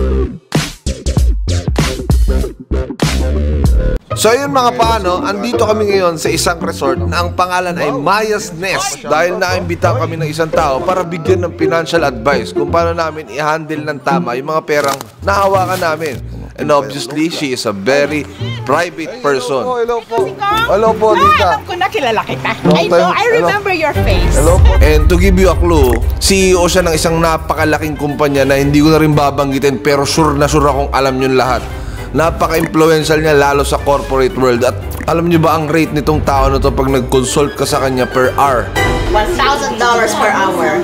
So yun mga paano, andito kami ngayon sa isang resort na ang pangalan ay Maya's Nest dahil naimbita kami ng isang tao para bigyan ng financial advice kung paano namin i-handle ng tama yung mga perang nahawakan namin. And obviously, she is a very private person. Hello po. Hello po, tita. Alam ko na kilala kita. I remember your face. Hello po. And to give you a clue, CEO siya ng isang napakalaking kumpanya na hindi ko na rin babanggitin pero sure na sure akong alam yun lahat. Napaka-influential niya lalo sa corporate world. At alam niyo ba ang rate nitong tao na to pag nag-consult ka sa kanya per hour? $1,000 per hour.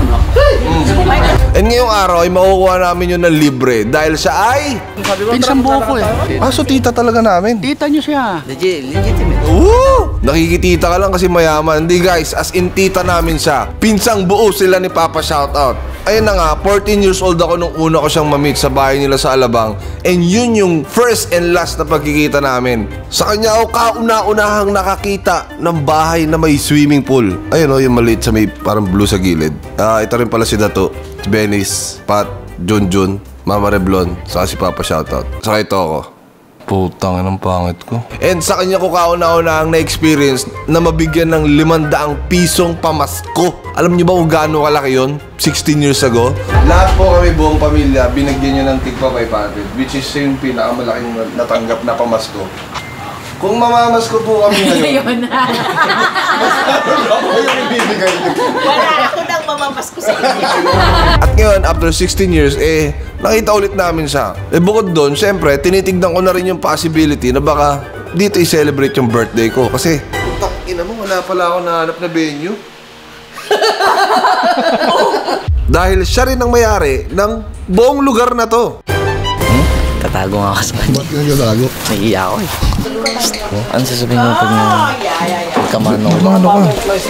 And ngayong araw ay makukuha namin yun ng libre dahil siya ay... Pinsang buo ko eh. So tita talaga namin. Tita nyo siya. Legitimate. Woo! Nakikitita ka lang kasi mayaman. Hindi guys, as in tita namin siya. Pinsang buo sila ni Papa Shoutout. Ayun na nga, 14 years old ako nung una ko siyang ma-meet sa bahay nila sa Alabang. And yun yung first and last na pagkikita namin. Sa kanya ako kauna-unahang nakakita ng bahay na may swimming pool. Ayun o, yung maliit sa may parang blue sa gilid. Ito rin pala si Dato, si Benis, Pat, Junjun, Mama Reblon, saka si Papa Shoutout. Saka ito ako. Putang ng pangit ko. And sa kanya ko kauna-unahang na-experience na mabigyan ng 500 pisong pamasko. Alam niyo ba kung gaano kalaki yun? 16 years ago. Lahat po kami buong pamilya, binagyan niyo ng tigpa 500, which is yung pinakamalaking natanggap na pamasko. Kung mamamasko po kami ngayon, Ayun na. Ako yung ibibigay niyo. Wala ako nang mamamasko sa inyo. at ngayon, after 16 years, nakita ulit namin siya. Bukod doon, syempre, tinitignan ko na rin yung possibility na baka dito i-celebrate yung birthday ko. Kasi, putak, ina mo, wala pala ako nahanap na venue. Dahil siya rin ang may-ari ng buong lugar na to. Tatago nga ako sa kanya. Ba't ka nagtatago? Naiiyak ako eh. Ano sasabihin mo pag pagkamano ko? Ano ka?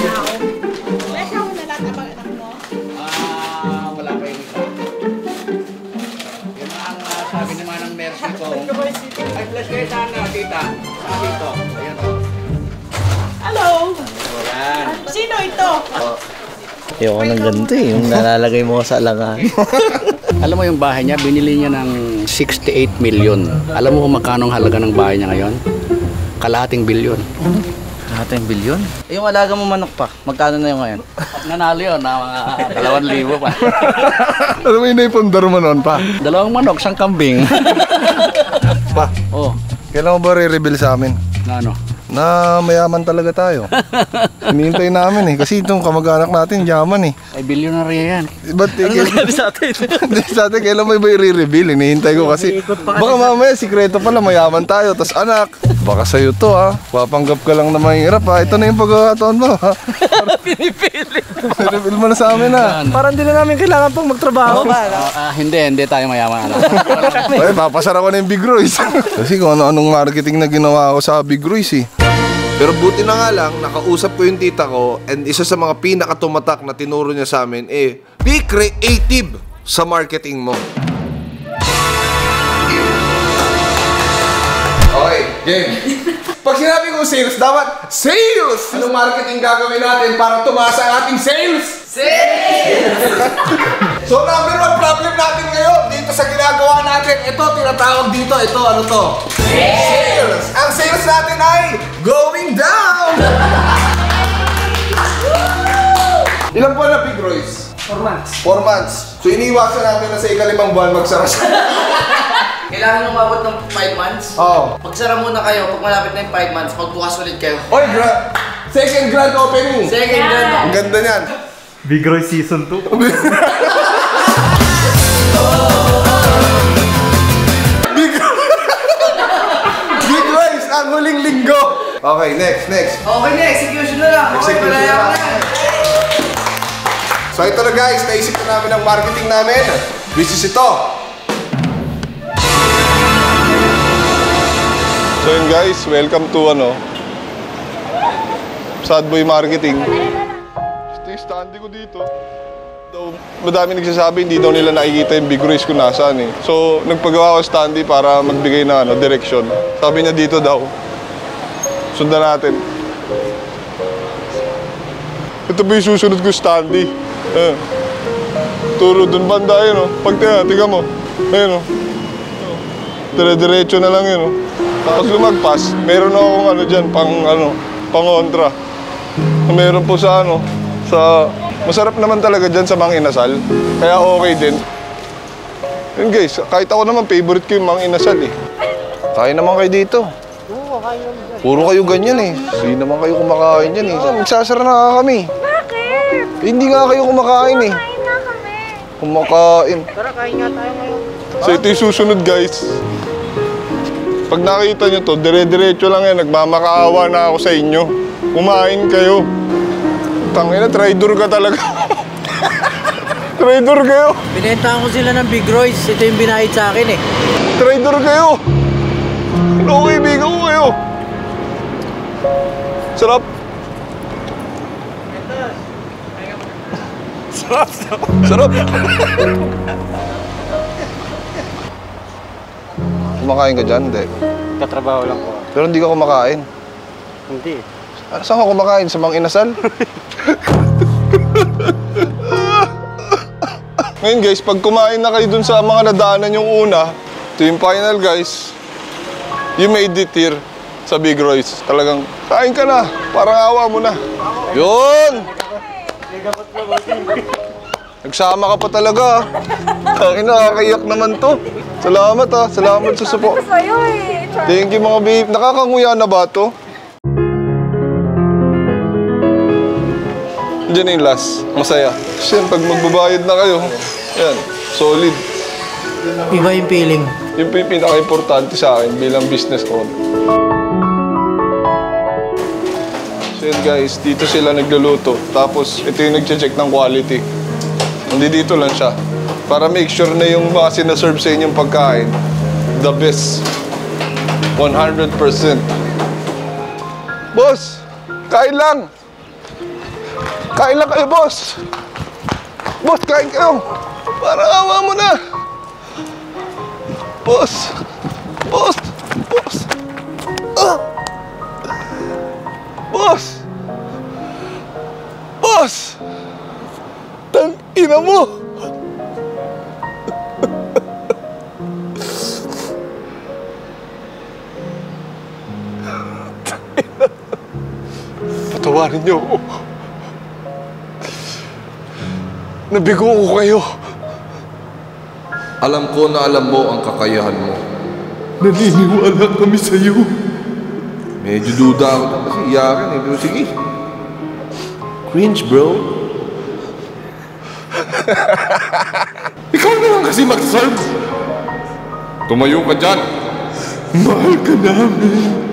Wala pa yung isa. Yun ang sabi naman ng Mercy ko. Ay, bless kayo sana, tita. Saan dito? Ayan o. Hello. Ayan. Sino ito? Ayoko ng ganito eh. Yung nalalagay mo sa alangan. Alam mo yung bahay niya, binili niya ng 68 million. Alam mo kung magkano ang halaga ng bahay niya ngayon? Kalahating bilyon. Kalahating bilyon? Eh, yung alaga mo manok pa, magkano na yung ngayon? Nanalo yun na mga 2,000 pa. Ano mo yung naipundar mo noon pa? 2 manok, 1 kambing. Pa, Oh, kailan mo ba re-reveal sa amin? na ano? Na mayaman talaga tayo. Hinihintay namin eh. Kasi itong kamag-anak natin, yaman eh. Ay, billionaire yan. Ba't sa atin? Hindi sa atin, kailan mo ba i-reveal? Hinihintay ko kasi baka mamaya, sikreto pala, mayaman tayo. Tas anak, baka sa'yo to ha. Papanggap ka lang na mahirap ha. Ito na yung pagkakataon mo ha. Pinipili. Reveal mo na sa amin ha. Parang hindi na namin kailangan pang magtrabaho. Hindi tayo mayaman. Ano? Ay, papasara ko na yung Big Royce. Kasi kung ano-anong marketing na ginawa ko sa Big Royce eh. Pero buti na nga lang, nakausap ko yung tita ko and isa sa mga pinakatumatak na tinuro niya sa amin be creative sa marketing mo. Okay, game. Pag sinabi kong sales, dapat sales! Anong marketing gagawin natin para tumaas ang ating sales? Sales! So number 1 problem natin ngayon dito sa ginagawa natin, ito tinatawag dito, ito ano to? Sales! Ang sales natin ay going down! Ilan po na Big Royce? 4 months. 4 months. So iniwasan natin na sa ika-5 buwan magsara siya. Kailangan umabot ng 5 months? Oo. Magsara muna kayo. Pag malapit na yung 5 months, magbukas ulit kayo. Oy, second grand opening! Second grand. Ang ganda niyan. Big Roy Season 2. Big Royce, ang huling linggo! Okay, next. Okay na, execution na lang. Execution na lang. So ito na guys, naisip na namin ang marketing namin. Which is ito. So yun guys, welcome to Sad Boy Marketing. Ito yung standy ko dito. Madami nagsasabi, hindi daw nila nakikita yung Big Royce kung nasaan eh. So nagpagawa ko standy para magbigay ng direction. Sabi niya dito daw. Sundan natin. Ito ba yung susunod ko standy? Turo dun banda yun Pag tingnan mo. Ayun, oh. Dire-diretso na lang yun, oh. Tapos lumagpas, meron akong ano dyan, pang-kontra. Meron po sa masarap naman talaga dyan sa Mang Inasal. Kaya okay din. Yun guys, kahit ako naman, favorite ko yung Mang Inasal eh. Kaya naman kayo dito. Puro kayo ganyan eh. Hindi naman kayo kumakain yan eh. Magsasara na kami. Bakit? Hindi nga kayo kumakain eh. Kain na kami. Kumakain. Tara, kain nga tayo ngayon. So ito yung susunod guys. Pag nakita nyo to, dire-diretso lang yan. Nagmamakaawa na ako sa inyo. Kumain kayo. Tangina, traidor ka talaga. Traidor kayo. Binentahan ko sila ng Big Royce. Ito yung binayad sa akin eh. Traidor kayo. Ano kaibigan ko kayo? Sarap. Sarap. Sarap. Kumakain ka dyan? Hindi. Katrabaho lang ko. Pero hindi ka kumakain. Hindi. Saan ka kumakain? Sa Mang Inasal? Ngayon guys, pag kumain na kayo dun sa mga nadaanan yung una, ito yung final guys. You made it here sa Big Royce. Talagang kain ka na. Parang awa mo na. Yun! Nagsama ka pa talaga. Tangina, nakakayak naman to. Salamat ha. Salamat sa support. Sa'yo eh. Thank you mga babe. Nakakanguya na ba to? Diyan na yung last. Masaya. Siyempre, pag magbabayad na kayo, yan, solid. Iba yung feeling. Yun po yung pinaka-importante sa akin bilang business owner. So yun guys, dito sila nagluluto. Tapos ito yung nag-check ng quality. Hindi dito lang siya. Para make sure na yung mga sinaserve sa inyong pagkain, the best. 100%. Boss, kain lang! Kain lang kayo, boss! Boss, kain kayo! Parang awa mo na! Boss! Boss! Boss! Ah! Boss! Boss! Tang-ina mo! Patawarin niyo ako. Nabigo ko kayo. Alam ko na alam mo ang kakayahan mo. Naniniwala kami sa'yo. Medyo duda ako na kasi iyakan eh. Pero sige. Cringe, bro. Ikaw na lang kasi mag-serve. Tumayo ka dyan. Mahal ka namin.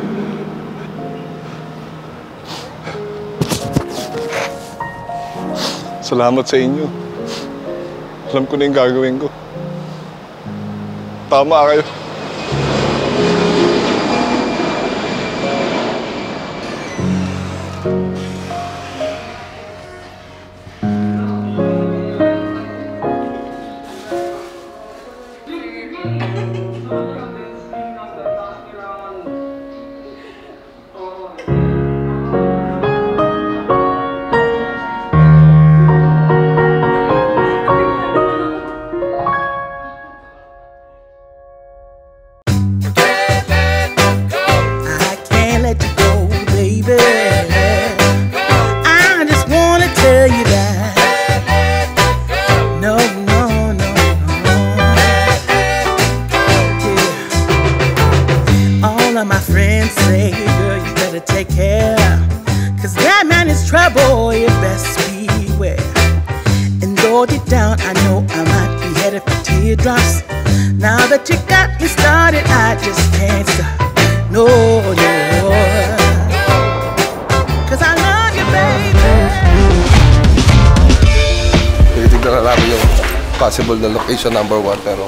Salamat sa inyo. Alam ko na yung gagawin ko. Tama kayo. Possible na location number 1 pero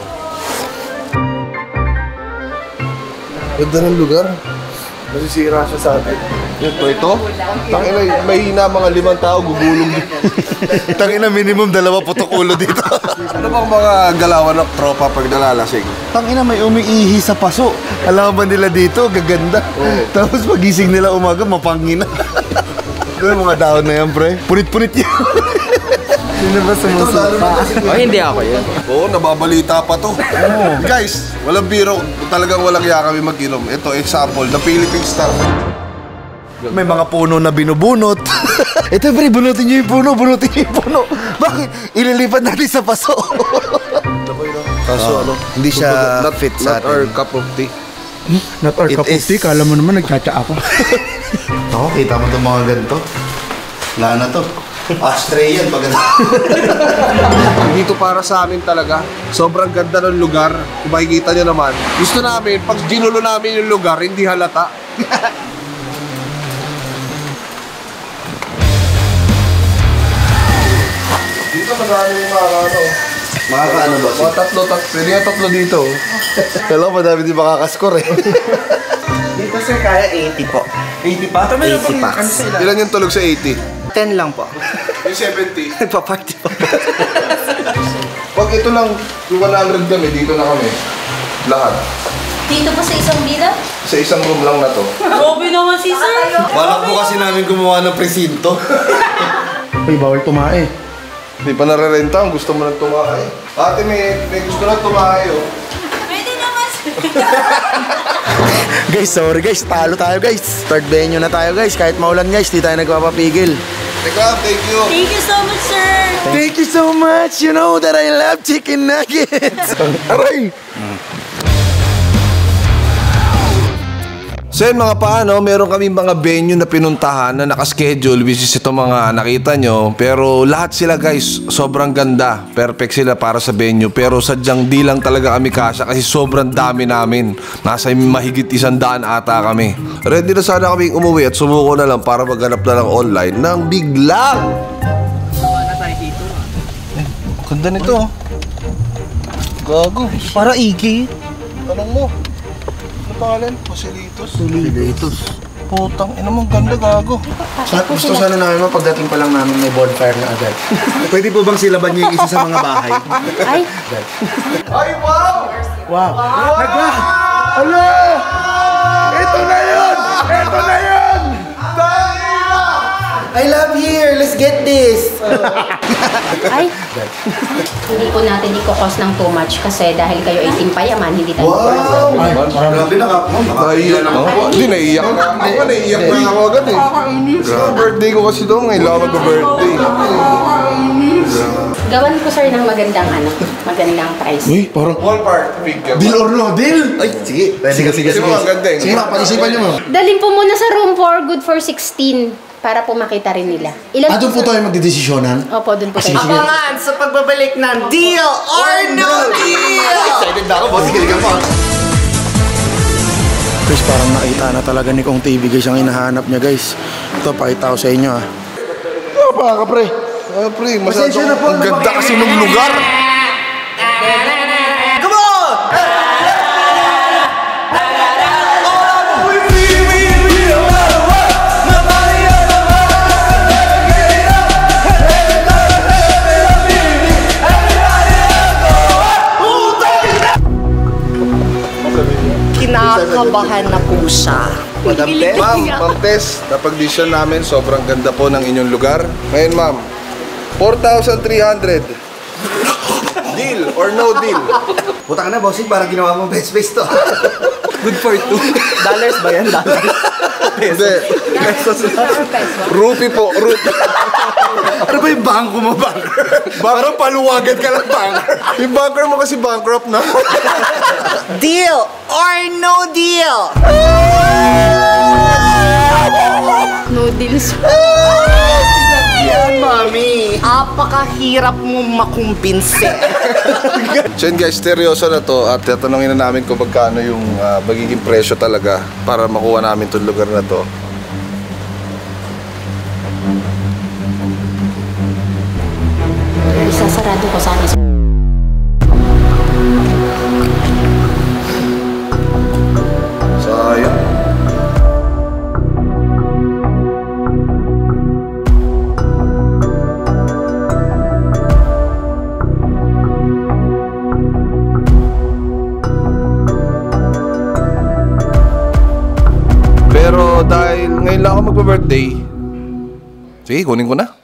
ganda ng lugar. Masisira siya sa atin. Ito? Tangina, mahina mga 5 tao gugulong dito. Tangina, minimum 2 putok-ulo dito. Ano bang mga galawan ng tropa pag nalalasing? Tangina, may umiihi sa paso. Alam ba nila dito, gaganda. Tapos pagising nila umaga, mapangina. Yung mga daon na yan, pre. Punit-punit yan. Sino ba sumusupa? Oh, hindi ako yun. Oo, nababalita pa to. Guys, walang biro. Talagang walang iya kami mag-inom. Ito, example, the Philippine Star. May mga puno na binubunot. Ito, pre, bunutin niyo yung puno, bunutin niyo yung puno. Bakit? Ililipat natin sa paso. Kaso ano? Hindi siya not fit sa not our atin. cup of tea. Not our It cup of is. tea. Kala mo naman nagtsatsa ako. Ako, kita mo itong mga ganito. Wala na to. Ashtray yan, maganda. Dito para sa amin talaga. Sobrang ganda ng lugar. Kung makikita nyo naman. Gusto namin, pag ginulo namin yung lugar, hindi halata. Dito madami yung mga ano. Makakaano ba? Mga tatlo. Pwede nga tatlo dito. Hello, madami di makakaskor eh. Dito sir, kaya 80 po. 80 pa? 80 packs. Ilan yung tulog sa 80? 10 lang po. Yung 70. Nagpa-party po. Pag ito lang, yung 100 kami, dito na kami. Lahat. Dito po sa isang bila? Sa isang room lang na to. Grabe naman si sir. Balak po kasi namin gumawa ng presinto. Uy, bawal tumae. Hindi pa narerenta, gusto mo nang tumahay. Ate, may gusto na tumahay, oh. Pwede naman sir. Guys, sorry guys. Talo tayo guys. Third venue na tayo guys. Kahit maulan guys, di tayo nagpapapigil. Teka, thank you. Thank you so much sir. Thank you so much. You know that I love chicken nuggets. Aray! So yun mga paano, meron kami mga venue na pinuntahan na nakaschedule, which is ito mga nakita nyo. Pero lahat sila guys, sobrang ganda. Perfect sila para sa venue. Pero sadyang di lang talaga kami kasya kasi sobrang dami namin. Nasa mahigit 100 ata kami. Ready na sana kami umuwi at sumuko na lang para maghanap na lang online ng biglang. Ganda nito. Gago. Para iki. Tanong mo. Ano pangalan? Posilitos. Putang, ina mong ganda, gago. Gusto sana namin pagdating pa lang namin may bonfire na agad. Pwede po bang silaban niyo yung isa sa mga bahay? Ay, Ay, wow! Wow! Nagwa! Alo! Ito na yun! Ito na yun! I love here! Let's get this! ay. Hindi po natin i-cost ng too much kasi dahil kayo 18 payaman, hindi tayo Wow! Grabe na ka. Naiiyak na ako. Hindi, naiiyak na ako. Naiiyak na ako agad eh. Birthday ko kasi doon. Ngayon lang ako mag-birthday. Gawan ko sir ng magandang price. Uy, parang Ballpark figure. deal or no deal? Ay, sige. Sige. Kasi mga ganda eh. Sige, pag-isipan niyo mo. Dalhin po muna sa room 4, good for 16 para po makita rin nila. Ilan Doon po tayo magdidesisyonan? Opo, doon po tayo. Abangan sa pagbabalik ng Deal or No Deal! Excited na ako, boss. Sige ka pa. Guys, parang nakita na talaga ni Kong TV guys ang hinahanap niya guys. Ito, pakita ko sa inyo ah. Baka ka pre. Ah, pre, masyado. Ang ganda kasi ng lugar. Come on! Kinakabahan na po siya. Ma'am, Ma'am Tess, napag-decision namin, sobrang ganda po ng inyong lugar. Ngayon ma'am, 4,300. Deal or no deal? Puta ka na, bossing. Parang ginawa mo best space to. Good for $2. Dollars ba yan? Dollars? Hindi. Rupee po, rupee. Ano ba yung bangko mo, banker? Parang paluwagan ka lang, banker. Yung banker mo kasi bankrupt na. Deal or no deal? No deals. Yan, mami. Apakahirap mo makumbinse. So yun guys, seryoso na to at tatanungin na namin kung magkano yung magiging presyo talaga para makuha namin itong lugar na to. Isasarado ko sana. Sayang. Pero dahil ngayon lang ako magpa-birthday, sige, kunin ko na.